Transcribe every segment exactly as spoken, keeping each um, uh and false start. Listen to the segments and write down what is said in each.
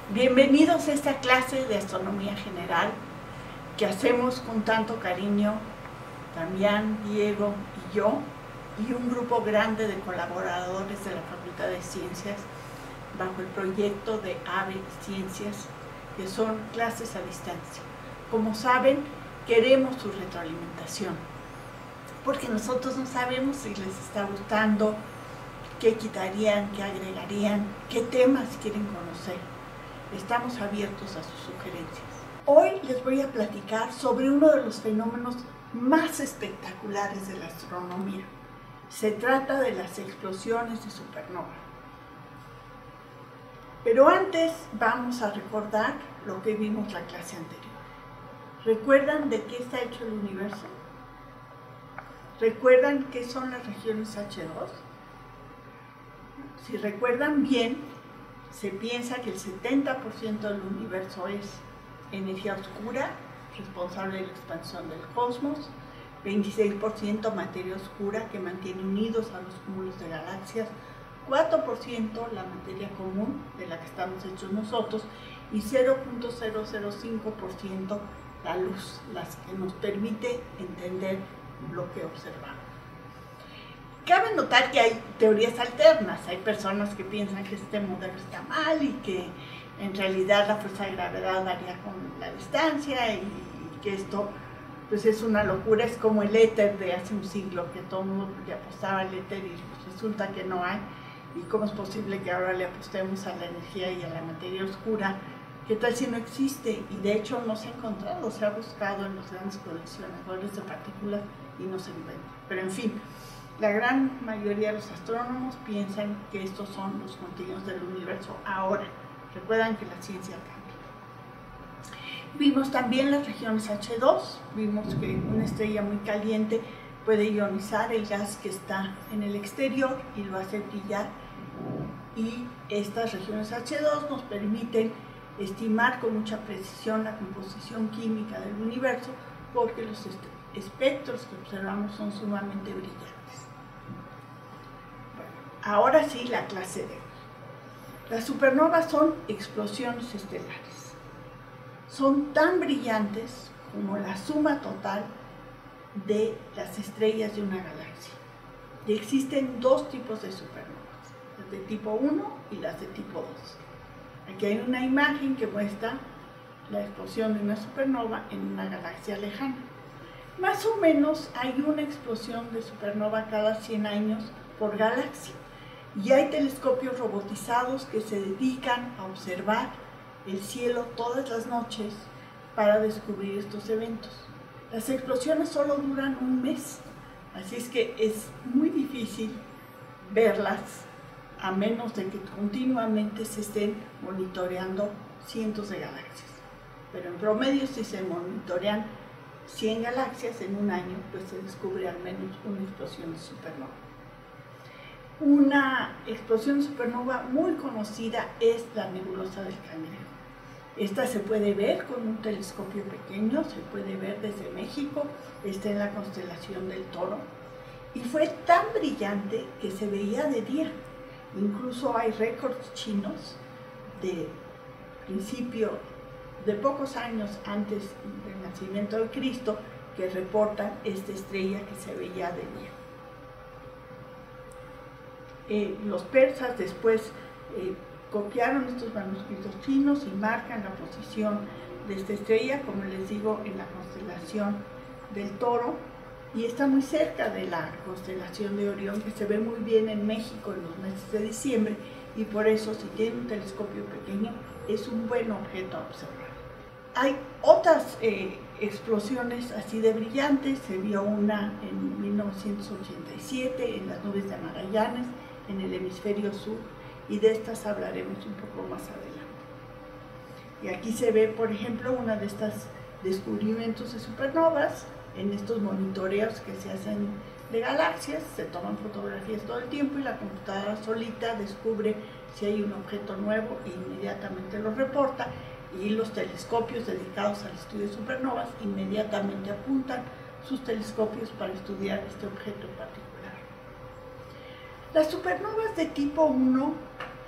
Bienvenidos a esta clase de astronomía general que hacemos con tanto cariño, Damián, Diego y yo, y un grupo grande de colaboradores de la Facultad de Ciencias bajo el proyecto de AVE Ciencias, que son clases a distancia. Como saben, queremos su retroalimentación, porque nosotros no sabemos si les está gustando, qué quitarían, qué agregarían, qué temas quieren conocer. Estamos abiertos a sus sugerencias. Hoy les voy a platicar sobre uno de los fenómenos más espectaculares de la astronomía. Se trata de las explosiones de supernova. Pero antes vamos a recordar lo que vimos la clase anterior. ¿Recuerdan de qué está hecho el universo? ¿Recuerdan qué son las regiones hache dos? Si recuerdan bien, se piensa que el setenta por ciento del universo es energía oscura, responsable de la expansión del cosmos, veintiséis por ciento materia oscura que mantiene unidos a los cúmulos de galaxias, cuatro por ciento la materia común de la que estamos hechos nosotros y cero punto cero cero cinco por ciento la luz, las que nos permite entender lo que observamos. Cabe notar que hay teorías alternas, hay personas que piensan que este modelo está mal y que en realidad la fuerza de gravedad varía con la distancia y que esto pues es una locura, es como el éter de hace un siglo, que todo el mundo le apostaba al éter y pues resulta que no hay, y cómo es posible que ahora le apostemos a la energía y a la materia oscura. ¿Qué tal si no existe? Y de hecho no se ha encontrado, se ha buscado en los grandes colisionadores de partículas y no se encuentra. Pero en fin, la gran mayoría de los astrónomos piensan que estos son los contenidos del universo ahora. Recuerdan que la ciencia cambia. Vimos también las regiones hache dos, vimos que una estrella muy caliente puede ionizar el gas que está en el exterior y lo hace brillar. Y estas regiones hache dos nos permiten estimar con mucha precisión la composición química del universo, porque los espectros que observamos son sumamente brillantes. Ahora sí, la clase de hoy. Las supernovas son explosiones estelares. Son tan brillantes como la suma total de las estrellas de una galaxia. Y existen dos tipos de supernovas, las de tipo uno y las de tipo dos. Aquí hay una imagen que muestra la explosión de una supernova en una galaxia lejana. Más o menos hay una explosión de supernova cada cien años por galaxia. Y hay telescopios robotizados que se dedican a observar el cielo todas las noches para descubrir estos eventos. Las explosiones solo duran un mes, así es que es muy difícil verlas a menos de que continuamente se estén monitoreando cientos de galaxias. Pero en promedio, si se monitorean cien galaxias en un año, pues se descubre al menos una explosión de supernova. Una explosión de supernova muy conocida es la nebulosa del Cangrejo. Esta se puede ver con un telescopio pequeño, se puede ver desde México, está en la constelación del Toro, y fue tan brillante que se veía de día. Incluso hay récords chinos de principio de pocos años antes del nacimiento de Cristo que reportan esta estrella que se veía de día. Eh, los persas después eh, copiaron estos manuscritos chinos y marcan la posición de esta estrella, como les digo, en la constelación del Toro, y está muy cerca de la constelación de Orión, que se ve muy bien en México en los meses de diciembre, y por eso, si tienen un telescopio pequeño, es un buen objeto a observar. Hay otras eh, explosiones así de brillantes. Se vio una en mil novecientos ochenta y siete en las nubes de Magallanes, en el hemisferio sur, y de estas hablaremos un poco más adelante. Y aquí se ve, por ejemplo, una de estos descubrimientos de supernovas en estos monitoreos que se hacen de galaxias. Se toman fotografías todo el tiempo y la computadora solita descubre si hay un objeto nuevo e inmediatamente lo reporta, y los telescopios dedicados al estudio de supernovas inmediatamente apuntan sus telescopios para estudiar este objeto en particular. Las supernovas de tipo uno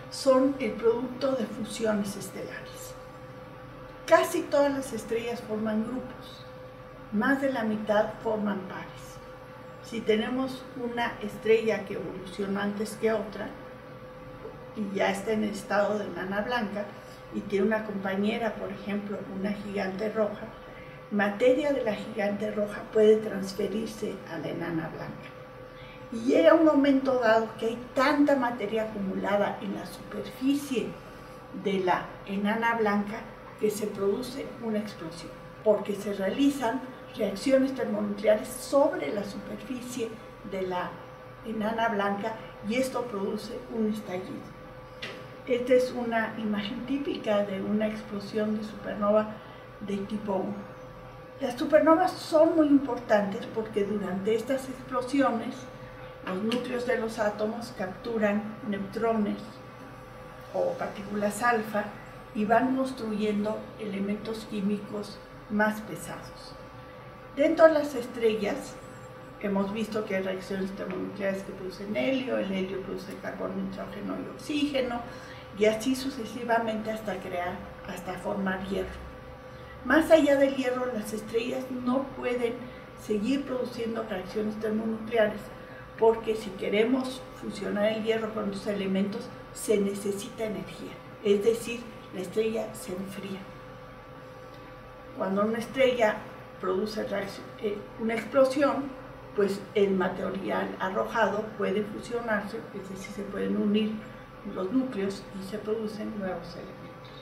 son el producto de fusiones estelares. Casi todas las estrellas forman grupos, más de la mitad forman pares. Si tenemos una estrella que evolucionó antes que otra y ya está en el estado de enana blanca y tiene una compañera, por ejemplo, una gigante roja, materia de la gigante roja puede transferirse a la enana blanca. Y llega un momento dado que hay tanta materia acumulada en la superficie de la enana blanca que se produce una explosión, porque se realizan reacciones termonucleares sobre la superficie de la enana blanca y esto produce un estallido. Esta es una imagen típica de una explosión de supernova de tipo uno. Las supernovas son muy importantes porque durante estas explosiones los núcleos de los átomos capturan neutrones o partículas alfa y van construyendo elementos químicos más pesados. Dentro de las estrellas hemos visto que hay reacciones termonucleares que producen helio, el helio produce carbono, nitrógeno y oxígeno, y así sucesivamente hasta crear, hasta formar hierro. Más allá del hierro, las estrellas no pueden seguir produciendo reacciones termonucleares, porque si queremos fusionar el hierro con otros elementos, se necesita energía, es decir, la estrella se enfría. Cuando una estrella produce una explosión, pues el material arrojado puede fusionarse, es decir, se pueden unir los núcleos y se producen nuevos elementos.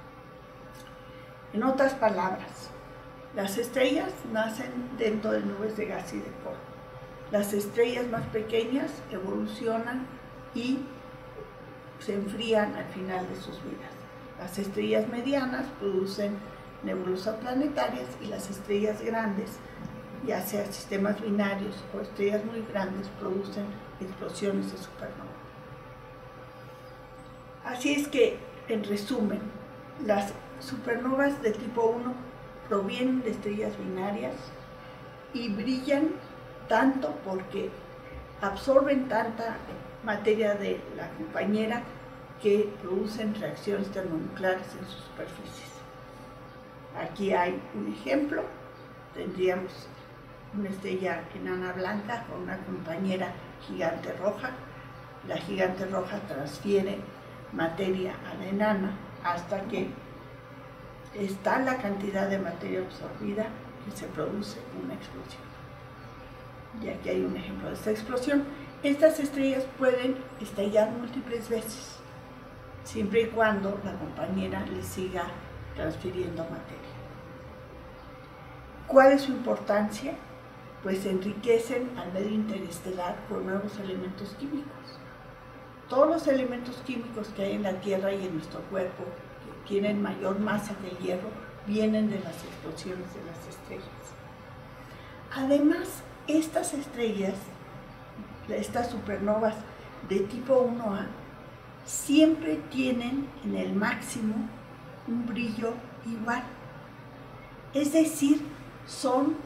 En otras palabras, las estrellas nacen dentro de nubes de gas y de polvo. Las estrellas más pequeñas evolucionan y se enfrían al final de sus vidas. Las estrellas medianas producen nebulosas planetarias y las estrellas grandes, ya sea sistemas binarios o estrellas muy grandes, producen explosiones de supernova. Así es que, en resumen, las supernovas de tipo uno provienen de estrellas binarias y brillan tanto porque absorben tanta materia de la compañera que producen reacciones termonucleares en sus superficies. Aquí hay un ejemplo, tendríamos una estrella enana blanca con una compañera gigante roja. La gigante roja transfiere materia a la enana hasta que está la cantidad de materia absorbida que se produce una explosión. Y aquí hay un ejemplo de esta explosión. Estas estrellas pueden estallar múltiples veces, siempre y cuando la compañera le siga transfiriendo materia. ¿Cuál es su importancia? Pues enriquecen al medio interestelar con nuevos elementos químicos. Todos los elementos químicos que hay en la Tierra y en nuestro cuerpo, que tienen mayor masa que el hierro, vienen de las explosiones de las estrellas. Además, estas estrellas, estas supernovas de tipo uno A, siempre tienen en el máximo un brillo igual. Es decir, son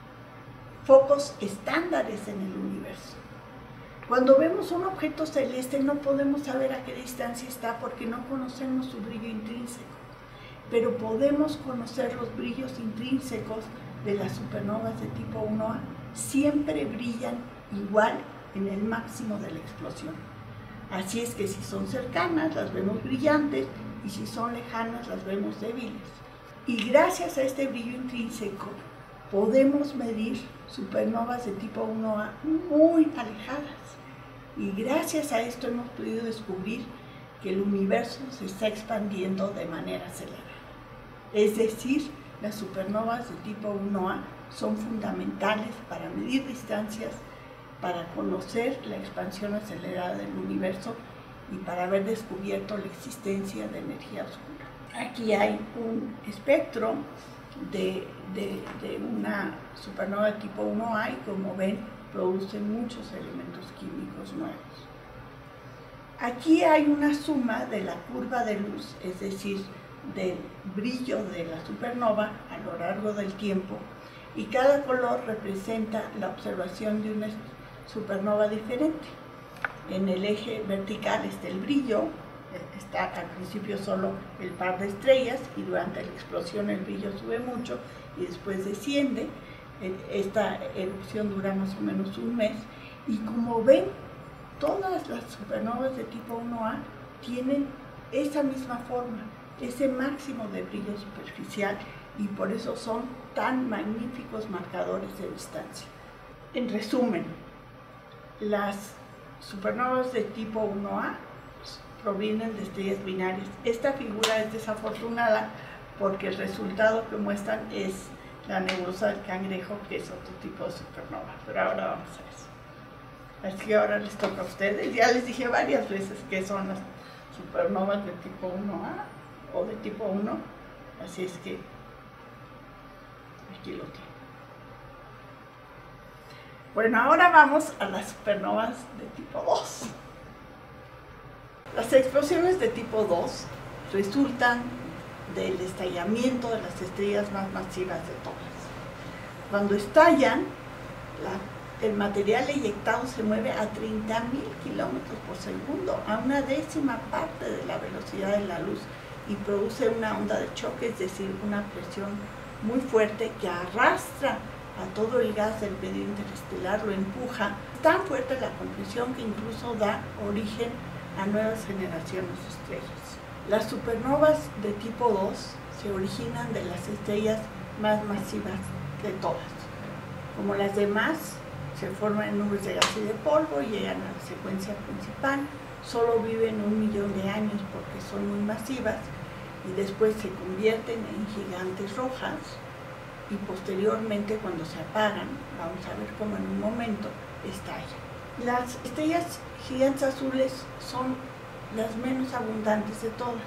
focos estándares en el universo. Cuando vemos un objeto celeste no podemos saber a qué distancia está porque no conocemos su brillo intrínseco, pero podemos conocer los brillos intrínsecos de las supernovas de tipo uno A. Siempre brillan igual en el máximo de la explosión. Así es que si son cercanas las vemos brillantes y si son lejanas las vemos débiles. Y gracias a este brillo intrínseco podemos medir supernovas de tipo uno A muy alejadas. Y gracias a esto hemos podido descubrir que el universo se está expandiendo de manera acelerada. Es decir, las supernovas de tipo uno A son fundamentales para medir distancias, para conocer la expansión acelerada del universo y para haber descubierto la existencia de energía oscura. Aquí hay un espectro de, de, de una supernova de tipo uno A y como ven produce muchos elementos químicos nuevos. Aquí hay una suma de la curva de luz, es decir, del brillo de la supernova a lo largo del tiempo, y cada color representa la observación de una supernova diferente. En el eje vertical está el brillo, está al principio solo el par de estrellas y durante la explosión el brillo sube mucho y después desciende. Esta erupción dura más o menos un mes y como ven, todas las supernovas de tipo uno A tienen esa misma forma, ese máximo de brillo superficial, y por eso son tan magníficos marcadores de distancia. En resumen, las supernovas de tipo uno A provienen de estrellas binarias. Esta figura es desafortunada porque el resultado que muestran es la nebulosa del Cangrejo, que es otro tipo de supernova, pero ahora vamos a eso. Así que ahora les toca a ustedes. Ya les dije varias veces que son las supernovas de tipo uno A o de tipo uno, así es que aquí lo tienen. Bueno, ahora vamos a las supernovas de tipo dos. Las explosiones de tipo dos resultan del estallamiento de las estrellas más masivas de todas. Cuando estallan, la, el material eyectado se mueve a treinta mil kilómetros por segundo, a una décima parte de la velocidad de la luz, y produce una onda de choque, es decir, una presión muy fuerte que arrastra a todo el gas del medio interestelar, lo empuja. Tan fuerte la compresión que incluso da origen a nuevas generaciones de estrellas. Las supernovas de tipo dos se originan de las estrellas más masivas de todas. Como las demás, se forman en nubes de gas y de polvo, llegan a la secuencia principal, solo viven un millón de años porque son muy masivas y después se convierten en gigantes rojas y posteriormente, cuando se apagan, vamos a ver cómo en un momento, estallan. Las estrellas gigantes azules son las menos abundantes de todas.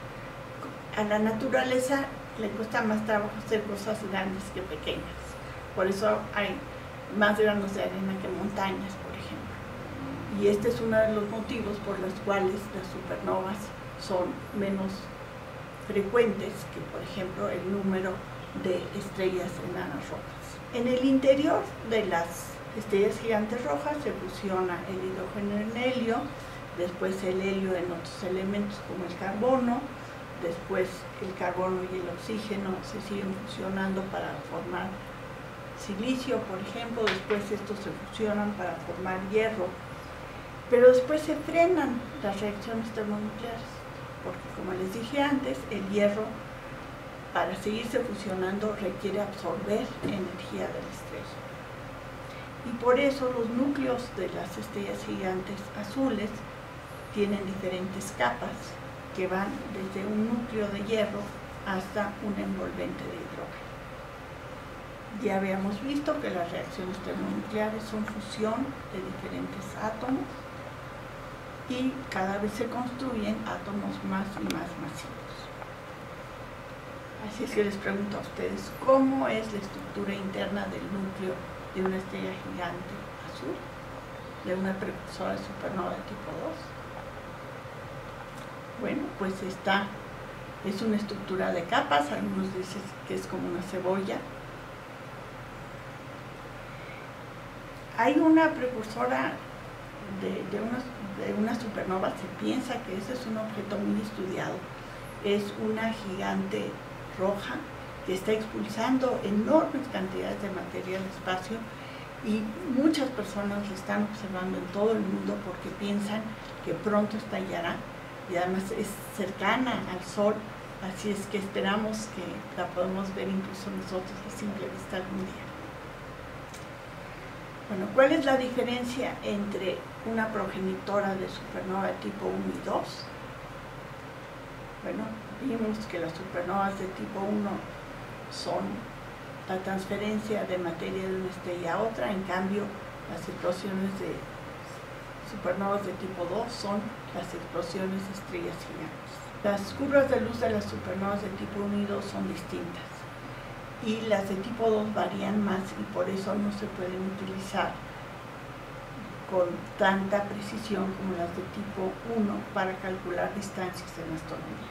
A la naturaleza le cuesta más trabajo hacer cosas grandes que pequeñas. Por eso hay más granos de arena que montañas, por ejemplo. Y este es uno de los motivos por los cuales las supernovas son menos frecuentes que, por ejemplo, el número de estrellas enanas rojas. En el interior de las estrellas gigantes rojas se fusiona el hidrógeno en helio, después el helio en otros elementos como el carbono, después el carbono y el oxígeno se siguen fusionando para formar silicio, por ejemplo, después estos se fusionan para formar hierro, pero después se frenan las reacciones termonucleares, porque como les dije antes, el hierro, para seguirse fusionando, requiere absorber energía de la estrella. Y por eso los núcleos de las estrellas gigantes azules tienen diferentes capas que van desde un núcleo de hierro hasta un envolvente de hidrógeno. Ya habíamos visto que las reacciones termonucleares son fusión de diferentes átomos y cada vez se construyen átomos más y más masivos. Así es que les pregunto a ustedes, ¿cómo es la estructura interna del núcleo de una estrella gigante azul, de una precursora de supernova de tipo dos? Bueno, pues esta es una estructura de capas, algunos dicen que es como una cebolla. Hay una precursora de, de, una, de una supernova, se piensa que ese es un objeto muy estudiado, es una gigante roja que está expulsando enormes cantidades de materia al espacio y muchas personas la están observando en todo el mundo porque piensan que pronto estallará y además es cercana al Sol, así es que esperamos que la podamos ver incluso nosotros a simple vista algún día. Bueno, ¿cuál es la diferencia entre una progenitora de supernova de tipo uno y dos? Bueno, vimos que las supernovas de tipo uno son la transferencia de materia de una estrella a otra, en cambio las explosiones de supernovas de tipo dos son las explosiones de estrellas gigantes. Las curvas de luz de las supernovas de tipo uno y dos son distintas y las de tipo dos varían más y por eso no se pueden utilizar con tanta precisión como las de tipo uno para calcular distancias en astronomía.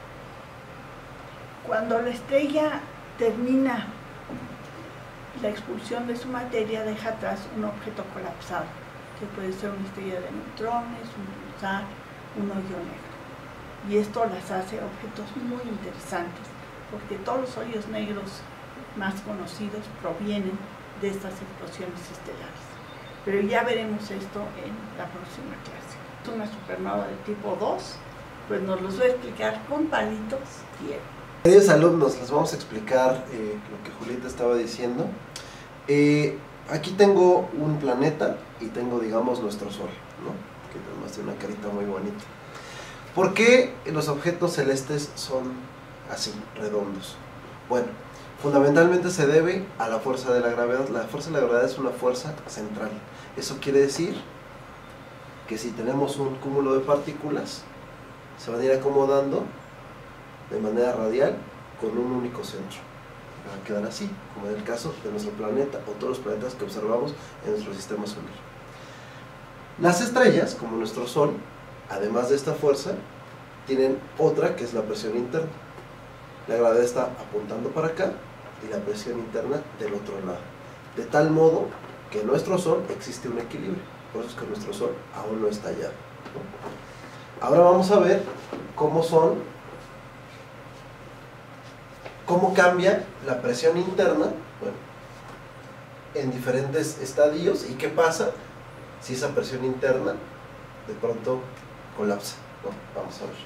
Cuando la estrella termina la expulsión de su materia, deja atrás un objeto colapsado, que puede ser una estrella de neutrones, un pulsar, un hoyo negro. y esto las hace objetos muy interesantes, porque todos los hoyos negros más conocidos provienen de estas explosiones estelares. Pero ya veremos esto en la próxima clase. Es una supernova de tipo dos, pues nos los voy a explicar con palitos Diego. Queridos alumnos, les vamos a explicar eh, lo que Julieta estaba diciendo. Eh, aquí tengo un planeta y tengo, digamos, nuestro Sol, ¿no? Que además tiene una carita muy bonita. ¿Por qué los objetos celestes son así, redondos? Bueno, fundamentalmente se debe a la fuerza de la gravedad. La fuerza de la gravedad es una fuerza central. Eso quiere decir que si tenemos un cúmulo de partículas, se van a ir acomodando de manera radial con un único centro. Van a quedar así, como en el caso de nuestro planeta o todos los planetas que observamos en nuestro sistema solar. Las estrellas, como nuestro Sol, además de esta fuerza, tienen otra que es la presión interna. La gravedad está apuntando para acá y la presión interna del otro lado. De tal modo que en nuestro Sol existe un equilibrio. Por eso es que nuestro Sol aún no está allá, ¿no? Ahora vamos a ver cómo son, cómo cambia la presión interna, bueno, en diferentes estadios y qué pasa si esa presión interna de pronto colapsa, ¿no? Vamos a ver.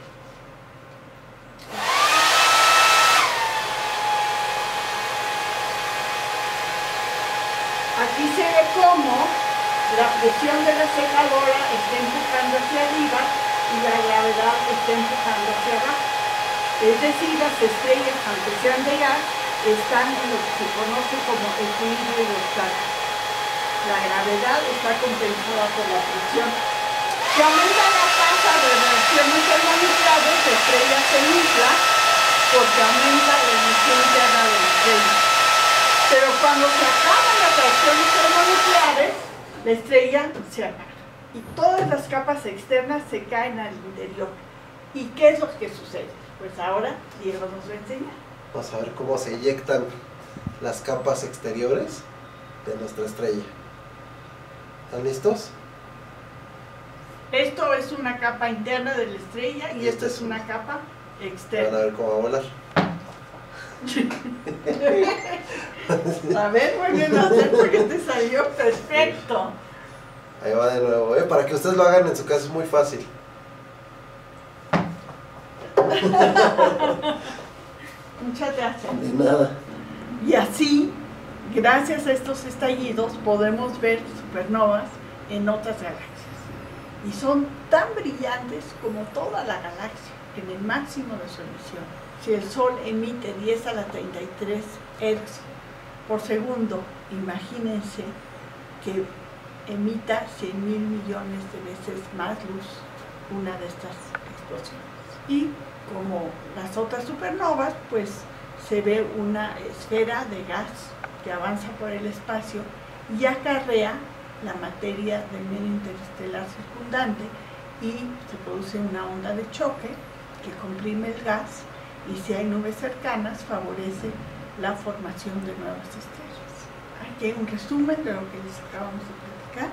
Aquí se ve cómo la presión de la secadora está empujando hacia arriba y la gravedad está empujando hacia abajo. Es decir, las estrellas, aunque sean de gas, están en lo que se conoce como equilibrio hidrostático. La gravedad está compensada por la presión. Si aumenta la tasa de reacciones termonucleares, la estrella se infla porque aumenta la emisión interna de la estrella. Pero cuando se acaban las reacciones termonucleares, la estrella se apaga. Y todas las capas externas se caen al interior. ¿Y qué es lo que sucede? Pues ahora Diego nos va a enseñar. Vamos a ver cómo se eyectan las capas exteriores de nuestra estrella. ¿Están listos? Esto es una capa interna de la estrella y, y esto es es una una capa Van a externa. ver cómo va a volar. A ver, muy bien, a hacer porque te salió perfecto. Ahí va de nuevo, ¿eh? Para que ustedes lo hagan en su casa es muy fácil. Muchas gracias. De nada. Y así, gracias a estos estallidos, podemos ver supernovas en otras galaxias. Y son tan brillantes como toda la galaxia, en el máximo de su emisión. Si el Sol emite diez a la treinta y tres hertz por segundo, imagínense que emita cien mil millones de veces más luz una de estas explosiones. Y como las otras supernovas, pues se ve una esfera de gas que avanza por el espacio y acarrea la materia del medio interestelar circundante y se produce una onda de choque que comprime el gas y si hay nubes cercanas favorece la formación de nuevas estrellas. Aquí hay un resumen de lo que les acabamos de platicar.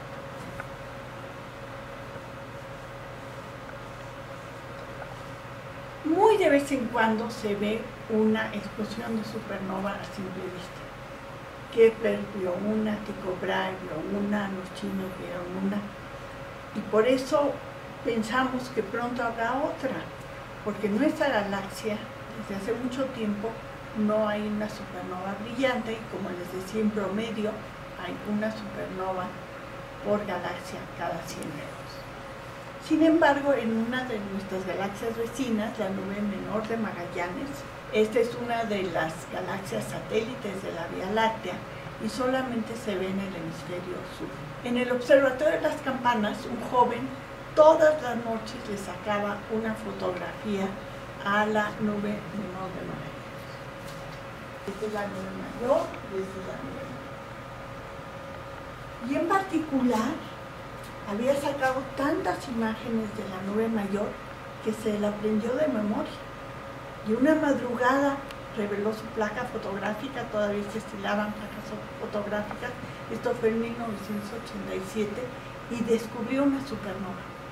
Muy de vez en cuando se ve una explosión de supernova a simple vista. Kepler vio una, Tycho Brahe vio una, los chinos vieron una. Y por eso pensamos que pronto habrá otra, porque en nuestra galaxia, desde hace mucho tiempo, no hay una supernova brillante y como les decía, en promedio hay una supernova por galaxia cada cien años. Sin embargo, en una de nuestras galaxias vecinas, la nube menor de Magallanes, esta es una de las galaxias satélites de la Vía Láctea y solamente se ve en el hemisferio sur. En el Observatorio de las Campanas, un joven todas las noches le sacaba una fotografía a la nube menor de Magallanes. Esta es la nube mayor y esta es la nube menor. Y en particular, había sacado tantas imágenes de la nube mayor que se la aprendió de memoria. Y una madrugada reveló su placa fotográfica, todavía se estilaban placas fotográficas, esto fue en mil novecientos ochenta y siete, y descubrió una supernova.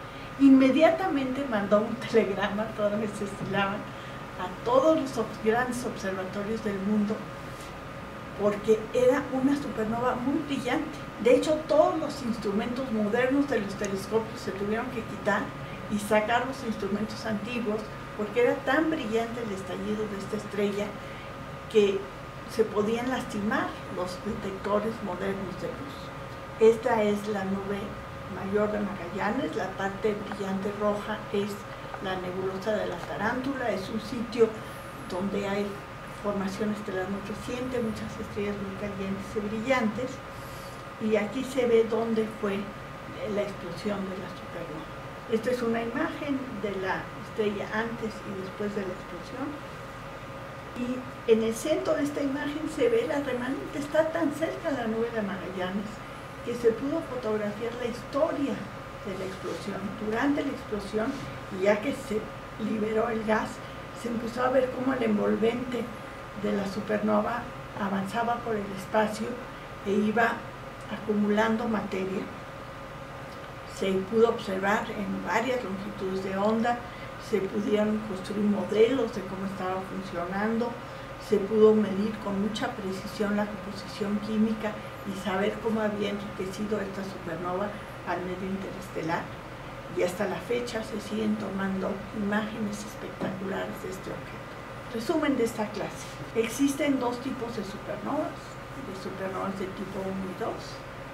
Inmediatamente mandó un telegrama, todavía se estilaban, a todos los grandes observatorios del mundo, porque era una supernova muy brillante. De hecho, todos los instrumentos modernos de los telescopios se tuvieron que quitar y sacar los instrumentos antiguos, porque era tan brillante el estallido de esta estrella que se podían lastimar los detectores modernos de luz. Esta es la nube mayor de Magallanes, la parte brillante roja es la nebulosa de la Tarántula, es un sitio donde hay formación estelar muy reciente, muchas estrellas muy calientes y brillantes, y aquí se ve dónde fue la explosión de la supernova. Esta es una imagen de la estrella antes y después de la explosión, y en el centro de esta imagen se ve la remanente, está tan cerca la nube de Magallanes que se pudo fotografiar la historia de la explosión. Durante la explosión, y ya que se liberó el gas, se empezó a ver cómo el envolvente de la supernova avanzaba por el espacio e iba acumulando materia. Se pudo observar en varias longitudes de onda, se pudieron construir modelos de cómo estaba funcionando, se pudo medir con mucha precisión la composición química y saber cómo había enriquecido esta supernova al medio interestelar. Y hasta la fecha se siguen tomando imágenes espectaculares de este objeto. Resumen de esta clase. Existen dos tipos de supernovas, de supernovas de tipo uno y dos.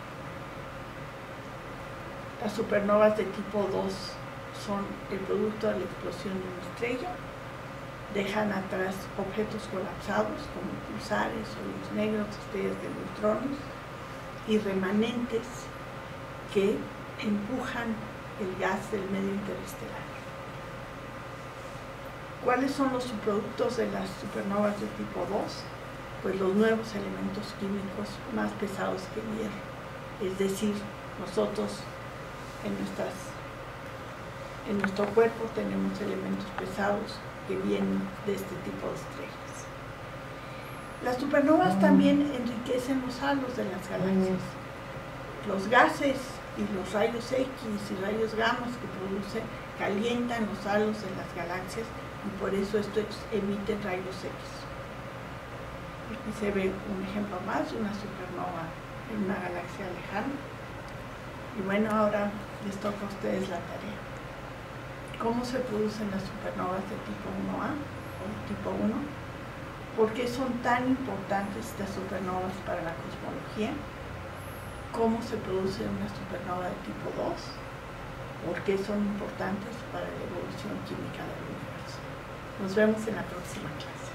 Las supernovas de tipo dos son el producto de la explosión de una estrella, dejan atrás objetos colapsados como pulsares, hoyos negros, estrellas de neutrones y remanentes que empujan el gas del medio interestelar. ¿Cuáles son los subproductos de las supernovas de tipo dos? Pues los nuevos elementos químicos más pesados que el hierro. Es decir, nosotros en, nuestras, en nuestro cuerpo tenemos elementos pesados que vienen de este tipo de estrellas. Las supernovas también enriquecen los halos de las galaxias. Los gases y los rayos X y rayos gamma que producen calientan los halos de las galaxias y por eso esto emite rayos X. Aquí se ve un ejemplo más de una supernova en una galaxia lejana. Y bueno, ahora les toca a ustedes la tarea. ¿Cómo se producen las supernovas de tipo uno A o tipo uno? ¿Por qué son tan importantes estas supernovas para la cosmología? ¿Cómo se produce una supernova de tipo dos? ¿Por qué son importantes para la evolución química del universo? Nos vemos en la próxima clase.